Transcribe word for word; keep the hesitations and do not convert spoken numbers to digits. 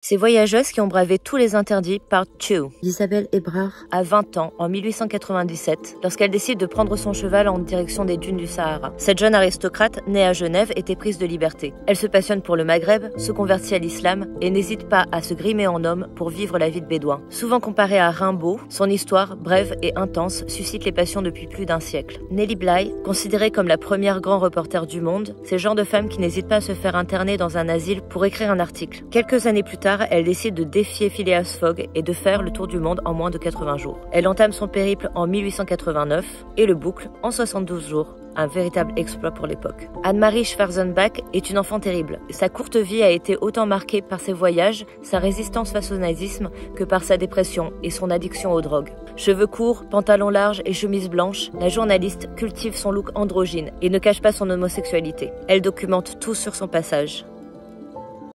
Ces voyageuses qui ont bravé tous les interdits partent two. Isabelle Ebrard À vingt ans, en mille huit cent quatre-vingt-dix-sept, lorsqu'elle décide de prendre son cheval en direction des dunes du Sahara. Cette jeune aristocrate, née à Genève, était prise de liberté. Elle se passionne pour le Maghreb, se convertit à l'islam et n'hésite pas à se grimer en homme pour vivre la vie de bédouin. Souvent comparée à Rimbaud, son histoire, brève et intense, suscite les passions depuis plus d'un siècle. Nellie Bly, considérée comme la première grand reporter du monde, c'est le genre de femme qui n'hésite pas à se faire interner dans un asile pour écrire un article. Quelques années plus tard, elle décide de défier Phileas Fogg et de faire le tour du monde en moins de quatre-vingts jours. Elle entame son périple en mille huit cent quatre-vingt-neuf et le boucle en soixante-douze jours. Un véritable exploit pour l'époque. Anne-Marie Schwarzenbach est une enfant terrible. Sa courte vie a été autant marquée par ses voyages, sa résistance face au nazisme, que par sa dépression et son addiction aux drogues. Cheveux courts, pantalons larges et chemise blanche, la journaliste cultive son look androgyne et ne cache pas son homosexualité. Elle documente tout sur son passage.